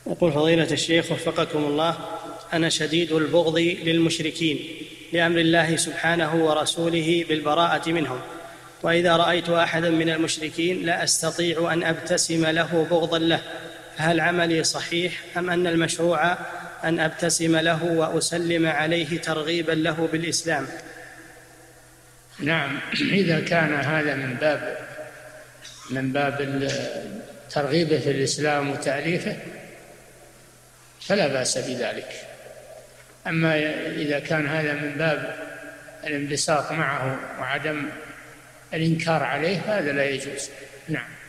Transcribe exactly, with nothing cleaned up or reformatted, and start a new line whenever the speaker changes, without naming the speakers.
يقول فضيلة الشيخ وفقكم الله: أنا شديد البغض للمشركين لأمر الله سبحانه ورسوله بالبراءة منهم، وإذا رأيت أحدا من المشركين لا أستطيع أن أبتسم له بغضا له، فهل عملي صحيح أم أن المشروع أن أبتسم له وأسلم عليه ترغيبا له بالإسلام؟
نعم، إذا كان هذا من باب من باب ترغيبه في الإسلام وتأليفه فلا بأس بذلك. أما إذا كان هذا من باب الانبساط معه وعدم الإنكار عليه هذا لا يجوز. نعم.